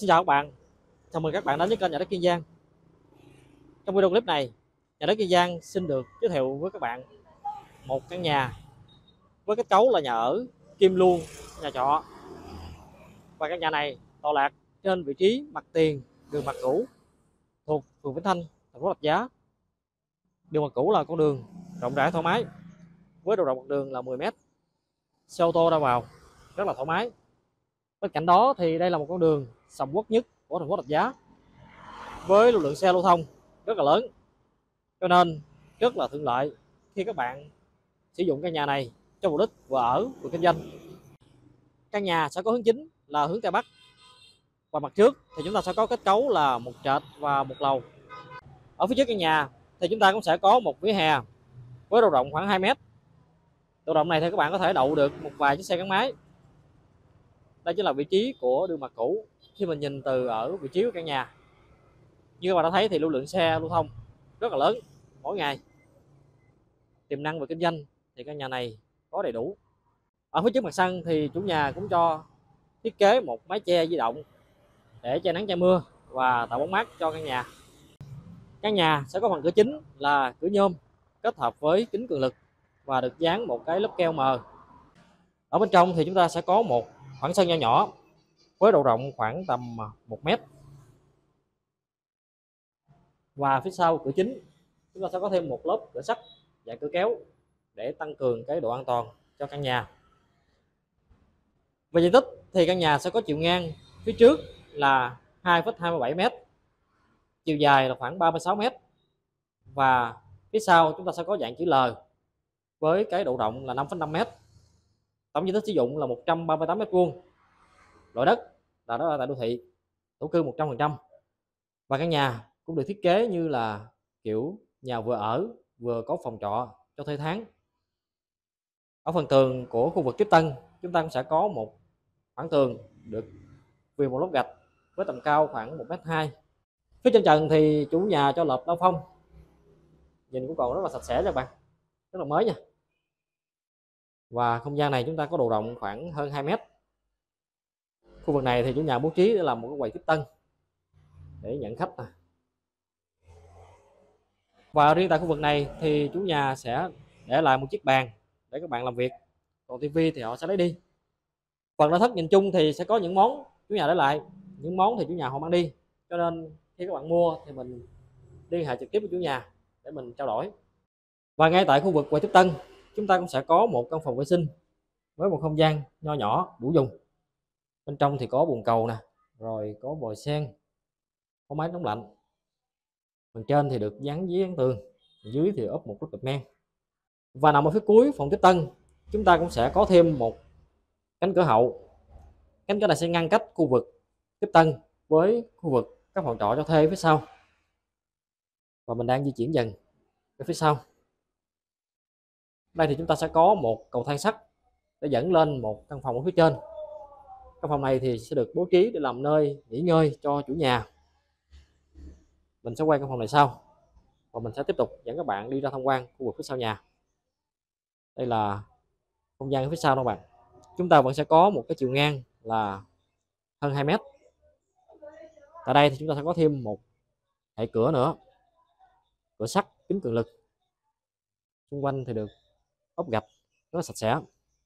Xin chào các bạn, chào mừng các bạn đến với kênh Nhà đất Kiên Giang. Trong video clip này, Nhà đất Kiên Giang xin được giới thiệu với các bạn một căn nhà với kết cấu là nhà ở kim luôn nhà trọ. Và căn nhà này tọa lạc trên vị trí mặt tiền đường Mạc Cũ thuộc phường Vĩnh Thanh, thành phố Rạch Giá. Đường Mạc Cũ là con đường rộng rãi thoải mái với độ rộng mặt đường là 10 m, xe ô tô ra vào rất là thoải mái. Bên cạnh đó thì đây là một con đường sầm uất nhất của thành phố Rạch Giá với lưu lượng xe lưu thông rất là lớn, cho nên rất là thuận lợi khi các bạn sử dụng căn nhà này cho mục đích vừa ở vừa kinh doanh. Căn nhà sẽ có hướng chính là hướng tây bắc, và mặt trước thì chúng ta sẽ có kết cấu là một trệt và một lầu. Ở phía trước căn nhà thì chúng ta cũng sẽ có một vỉa hè với độ rộng khoảng 2 m. Độ rộng này thì các bạn có thể đậu được một vài chiếc xe gắn máy. Đây chính là vị trí của đường Mạc Cũ khi mình nhìn từ ở vị trí của căn nhà. Như các bạn đã thấy thì lưu lượng xe lưu thông rất là lớn mỗi ngày. Tiềm năng về kinh doanh thì căn nhà này có đầy đủ. Ở phía trước mặt sân thì chủ nhà cũng cho thiết kế một mái che di động để che nắng che mưa và tạo bóng mát cho căn nhà. Căn nhà sẽ có phần cửa chính là cửa nhôm kết hợp với kính cường lực và được dán một cái lớp keo mờ. Ở bên trong thì chúng ta sẽ có một khoảng sân nho nhỏ với độ rộng khoảng tầm 1 m. Và phía sau cửa chính chúng ta sẽ có thêm một lớp cửa sắt dạng cửa kéo để tăng cường cái độ an toàn cho căn nhà. Về diện tích thì căn nhà sẽ có chiều ngang phía trước là 2,27 m, chiều dài là khoảng 36 m, và phía sau chúng ta sẽ có dạng chữ L với cái độ rộng là 5,5 m. Tổng diện tích sử dụng là 138 m². Loại đất là đó là tại đô thị, thổ cư 100%. Và căn nhà cũng được thiết kế như là kiểu nhà vừa ở vừa có phòng trọ cho thuê tháng. Ở phần tường của khu vực tiếp tân chúng ta cũng sẽ có một khoảng tường được viền một lớp gạch với tầm cao khoảng 1,2 m. Phía trên trần thì chủ nhà cho lợp lau phong, nhìn cũng còn rất là sạch sẽ nha bạn, rất là mới nha. Và không gian này chúng ta có độ rộng khoảng hơn 2 m. Khu vực này thì chủ nhà bố trí để làm một cái quầy tiếp tân để nhận khách. Và riêng tại khu vực này thì chủ nhà sẽ để lại một chiếc bàn để các bạn làm việc, còn tivi thì họ sẽ lấy đi. Phần nội thất nhìn chung thì sẽ có những món chủ nhà để lại, những món thì chủ nhà họ mang đi, cho nên khi các bạn mua thì mình liên hệ trực tiếp với chủ nhà để mình trao đổi. Và ngay tại khu vực quầy tiếp tân chúng ta cũng sẽ có một căn phòng vệ sinh với một không gian nho nhỏ đủ dùng. Bên trong thì có bồn cầu nè, rồi có vòi sen, có máy nóng lạnh. Phần trên thì được dán giấy tường, dưới thì ốp một lớp gạch men. Và nằm ở phía cuối phòng tiếp tân chúng ta cũng sẽ có thêm một cánh cửa hậu. Cánh cửa này sẽ ngăn cách khu vực tiếp tân với khu vực các phòng trọ cho thuê phía sau. Và mình đang di chuyển dần ở phía sau. Đây thì chúng ta sẽ có một cầu thang sắt để dẫn lên một căn phòng ở phía trên. Căn phòng này thì sẽ được bố trí để làm nơi nghỉ ngơi cho chủ nhà. Mình sẽ quay căn phòng này sau và mình sẽ tiếp tục dẫn các bạn đi ra tham quan khu vực phía sau nhà. Đây là không gian ở phía sau đó bạn. Chúng ta vẫn sẽ có một cái chiều ngang là hơn 2 m. Tại đây thì chúng ta sẽ có thêm một hệ cửa nữa, cửa sắt kính cường lực. Xung quanh thì được ốp gạch rất là sạch sẽ.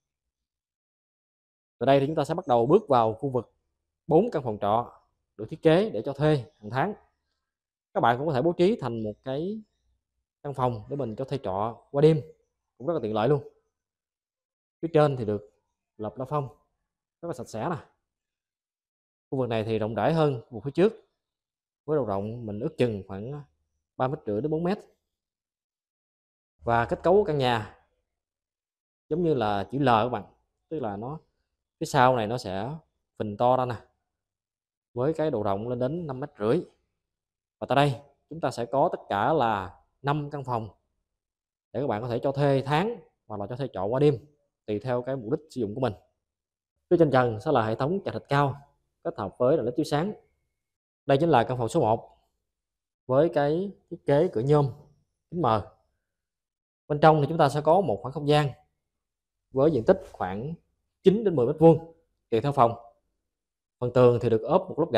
Từ đây thì chúng ta sẽ bắt đầu bước vào khu vực 4 căn phòng trọ được thiết kế để cho thuê hàng tháng. Các bạn cũng có thể bố trí thành một cái căn phòng để mình cho thuê trọ qua đêm, cũng rất là tiện lợi luôn. Phía trên thì được lợp la phong rất là sạch sẽ nè. Khu vực này thì rộng rãi hơn khu vực phía trước, với độ rộng mình ước chừng khoảng 3,5 m đến 4 m. Và kết cấu của căn nhà giống như là chữ L các bạn, tức là nó phía sau này nó sẽ phình to ra nè, với cái độ rộng lên đến 5,5 m. Và tại đây chúng ta sẽ có tất cả là 5 căn phòng để các bạn có thể cho thuê tháng hoặc là cho thuê trọ qua đêm, tùy theo cái mục đích sử dụng của mình. Phía trên trần sẽ là hệ thống chạc thạch cao kết hợp với đèn led chiếu sáng. Đây chính là căn phòng số 1 với cái thiết kế cửa nhôm kính mờ. Bên trong thì chúng ta sẽ có một khoảng không gian với diện tích khoảng 9 đến 10 m², tùy theo phòng. Phần tường thì được ốp một lớp gạch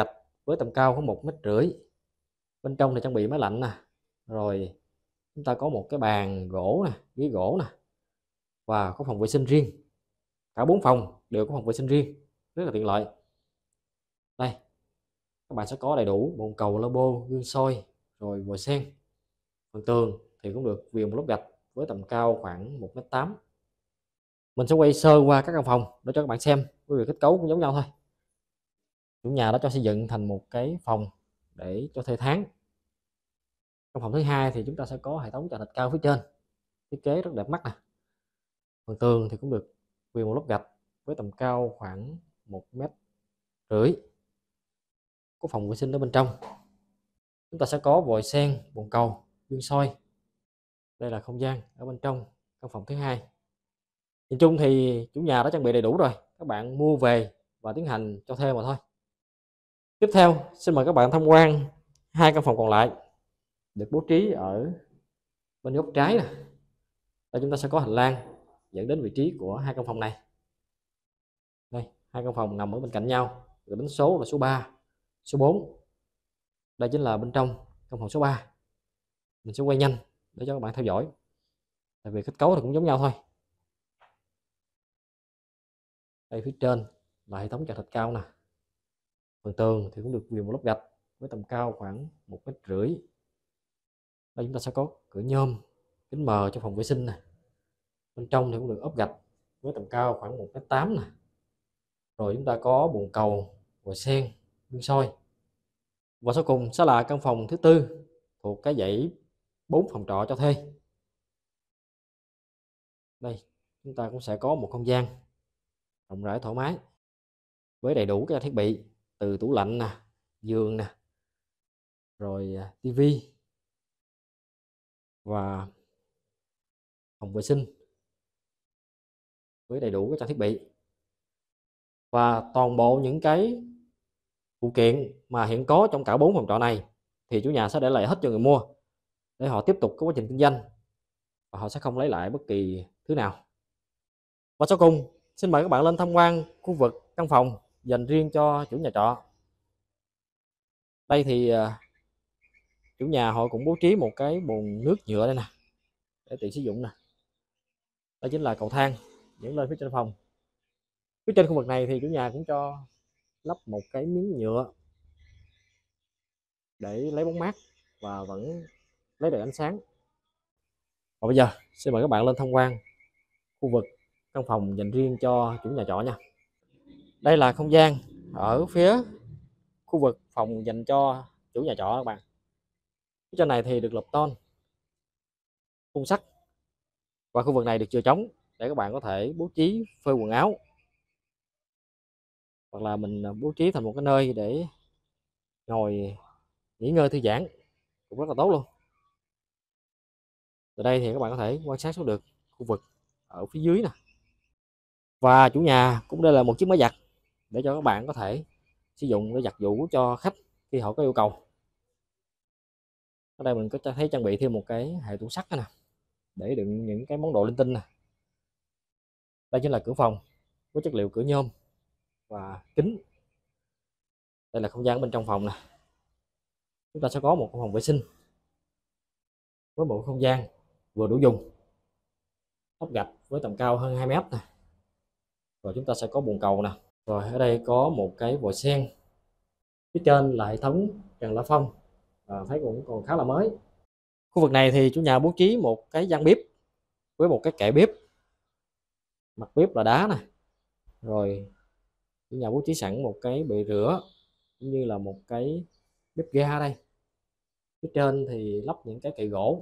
với tầm cao khoảng 1,5 m. Bên trong thì trang bị máy lạnh nè, rồi chúng ta có một cái bàn gỗ nè, ghế gỗ nè, và có phòng vệ sinh riêng. Cả 4 phòng đều có phòng vệ sinh riêng, rất là tiện lợi. Đây, các bạn sẽ có đầy đủ bồn cầu, lobo, gương soi, rồi vòi sen. Phần tường thì cũng được viền một lớp gạch với tầm cao khoảng 1,8 m. Mình sẽ quay sơ qua các căn phòng để cho các bạn xem, với việc kết cấu cũng giống nhau thôi. Chủ nhà đã cho xây dựng thành một cái phòng để cho thuê tháng. Trong phòng thứ hai thì chúng ta sẽ có hệ thống trần thạch cao phía trên, thiết kế rất đẹp mắt nè. Phần tường thì cũng được viền một lớp gạch với tầm cao khoảng 1,5 m. Có phòng vệ sinh ở bên trong. Chúng ta sẽ có vòi sen, bồn cầu, gương soi. Đây là không gian ở bên trong căn phòng thứ hai. Nhìn chung thì chủ nhà đã trang bị đầy đủ rồi, các bạn mua về và tiến hành cho thuê mà thôi. Tiếp theo, xin mời các bạn tham quan hai căn phòng còn lại, được bố trí ở bên góc trái nè. Đây chúng ta sẽ có hành lang dẫn đến vị trí của hai căn phòng này. Đây, hai căn phòng nằm ở bên cạnh nhau, rồi đến số là số 3, số 4. Đây chính là bên trong căn phòng số 3. Mình sẽ quay nhanh để cho các bạn theo dõi. Tại vì kết cấu thì cũng giống nhau thôi. Đây phía trên là hệ thống trần thạch cao nè. Phần tường thì cũng được viền một lớp gạch với tầm cao khoảng 1,5 m. Đây chúng ta sẽ có cửa nhôm, kính mờ cho phòng vệ sinh nè. Bên trong thì cũng được ốp gạch với tầm cao khoảng 1,8 m nè. Rồi chúng ta có bồn cầu, vòi sen, gương soi. Và sau cùng sẽ là căn phòng thứ tư thuộc cái dãy 4 phòng trọ cho thuê. Đây chúng ta cũng sẽ có một không gian rộng rãi thoải mái với đầy đủ các thiết bị từ tủ lạnh nè, giường nè, rồi tivi và phòng vệ sinh với đầy đủ các trang thiết bị. Và toàn bộ những cái phụ kiện mà hiện có trong cả 4 phòng trọ này thì chủ nhà sẽ để lại hết cho người mua để họ tiếp tục có quá trình kinh doanh, và họ sẽ không lấy lại bất kỳ thứ nào. Và sau cùng, xin mời các bạn lên tham quan khu vực căn phòng dành riêng cho chủ nhà trọ. Đây thì chủ nhà họ cũng bố trí một cái bồn nước nhựa đây nè, để tiện sử dụng nè. Đây chính là cầu thang dẫn lên phía trên phòng. Phía trên khu vực này thì chủ nhà cũng cho lắp một cái miếng nhựa để lấy bóng mát và vẫn lấy được ánh sáng. Và bây giờ xin mời các bạn lên tham quan khu vực căn phòng dành riêng cho chủ nhà trọ nha. Đây là không gian ở phía khu vực phòng dành cho chủ nhà trọ các bạn. Phía trên này thì được lợp tôn, khung sắt, và khu vực này được chừa trống để các bạn có thể bố trí phơi quần áo, hoặc là mình bố trí thành một cái nơi để ngồi nghỉ ngơi thư giãn cũng rất là tốt luôn. Từ đây thì các bạn có thể quan sát xuống được khu vực ở phía dưới nè. Và chủ nhà cũng đây là một chiếc máy giặt để cho các bạn có thể sử dụng để giặt giũ cho khách khi họ có yêu cầu. Ở đây mình có thấy trang bị thêm một cái hệ tủ sắt nè, để đựng những cái món đồ linh tinh nè. Đây chính là cửa phòng với chất liệu cửa nhôm và kính. Đây là không gian bên trong phòng nè. Chúng ta sẽ có một phòng vệ sinh với một không gian vừa đủ dùng, ốp gạch với tầm cao hơn 2 m nè. Rồi chúng ta sẽ có bồn cầu nè. Rồi ở đây có một cái vòi sen. Phía trên là hệ thống trần la phong, thấy cũng còn khá là mới. Khu vực này thì chủ nhà bố trí một cái gian bếp với một cái kệ bếp, mặt bếp là đá nè. Rồi chủ nhà bố trí sẵn một cái bệ rửa cũng như là một cái bếp ga đây. Phía trên thì lắp những cái kệ gỗ.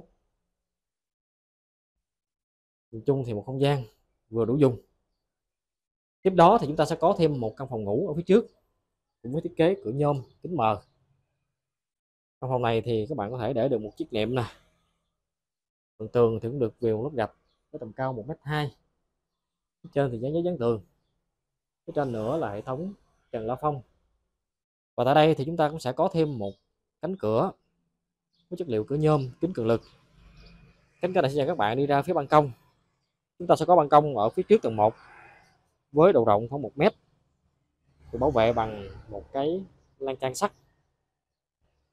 Nhìn chung thì một không gian vừa đủ dùng. Tiếp đó thì chúng ta sẽ có thêm một căn phòng ngủ ở phía trước cũng với thiết kế cửa nhôm, kính mờ. Căn phòng này thì các bạn có thể để được một chiếc nệm nè. Phần tường thì cũng được viền một lớp gạch với tầm cao 1,2 m. Phía trên thì dán giấy dán tường. Phía trên nữa là hệ thống trần la phong. Và tại đây thì chúng ta cũng sẽ có thêm một cánh cửa với chất liệu cửa nhôm, kính cường lực. Cánh cửa này sẽ cho các bạn đi ra phía ban công. Chúng ta sẽ có ban công ở phía trước tầng 1 với độ rộng khoảng 1 m, được bảo vệ bằng một cái lan can sắt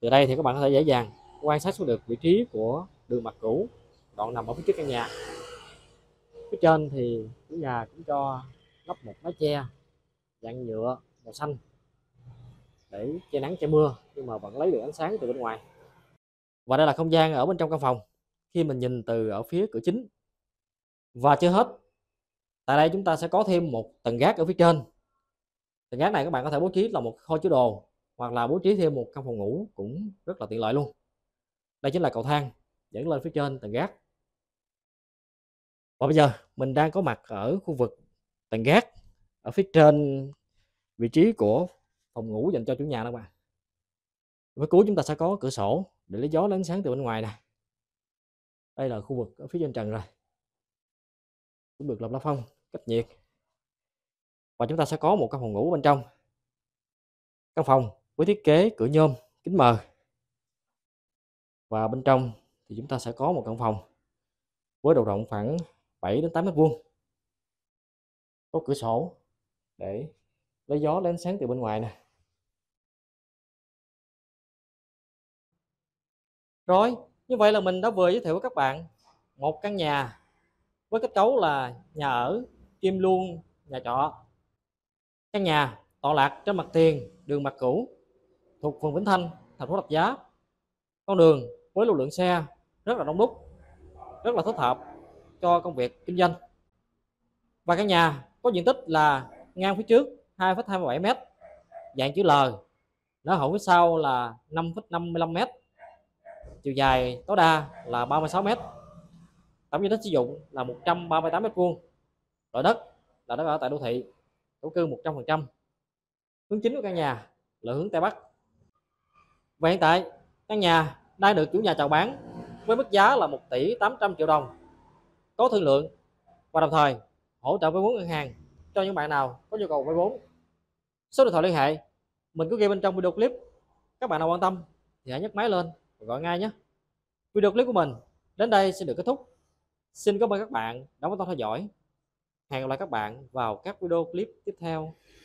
Từ đây thì các bạn có thể dễ dàng quan sát xuống được vị trí của đường mặt cũ, đoạn nằm ở phía trước căn nhà. Phía trên thì chủ nhà cũng cho lắp một mái che dạng nhựa màu xanh để che nắng che mưa, nhưng mà vẫn lấy được ánh sáng từ bên ngoài. Và đây là không gian ở bên trong căn phòng khi mình nhìn từ ở phía cửa chính. Và chưa hết, tại đây chúng ta sẽ có thêm một tầng gác ở phía trên. Tầng gác này các bạn có thể bố trí là một kho chứa đồ, hoặc là bố trí thêm một căn phòng ngủ cũng rất là tiện lợi luôn. Đây chính là cầu thang dẫn lên phía trên tầng gác. Và bây giờ mình đang có mặt ở khu vực tầng gác, ở phía trên vị trí của phòng ngủ dành cho chủ nhà đó các bạn. Với cuối chúng ta sẽ có cửa sổ để lấy gió lấy ánh sáng từ bên ngoài nè. Đây là khu vực ở phía trên trần rồi, cũng được làm la phong cách nhiệt. Và chúng ta sẽ có một căn phòng ngủ bên trong. Căn phòng với thiết kế cửa nhôm kính mờ. Và bên trong thì chúng ta sẽ có một căn phòng với độ rộng khoảng 7 đến 8 mét vuông. Có cửa sổ để lấy gió lấy ánh sáng từ bên ngoài nè. Rồi, như vậy là mình đã vừa giới thiệu với các bạn một căn nhà với kết cấu là nhà ở kiêm luôn nhà trọ. Căn nhà tọa lạc trên mặt tiền đường Mạc Cửu, thuộc phường Vĩnh Thanh, thành phố Rạch Giá. Con đường với lưu lượng xe rất là đông đúc, rất là thích hợp cho công việc kinh doanh. Và căn nhà có diện tích là ngang phía trước 2,27 m, dạng chữ L, nở hậu phía sau là 5,55 m, chiều dài tối đa là 36 m. Tổng diện tích sử dụng là 138 m². Loại đất là đất ở tại đô thị, thổ cư 100%. Hướng chính của căn nhà là hướng Tây Bắc. Và hiện tại căn nhà đang được chủ nhà chào bán với mức giá là 1 tỷ 800 triệu đồng, có thương lượng và đồng thời hỗ trợ vay vốn ngân hàng cho những bạn nào có nhu cầu vay vốn. Số điện thoại liên hệ mình có ghi bên trong video clip. Các bạn nào quan tâm thì hãy nhấc máy lên và gọi ngay nhé. Video clip của mình đến đây xin được kết thúc. Xin cảm ơn các bạn đã quan tâm theo dõi. Hẹn gặp lại các bạn vào các video clip tiếp theo.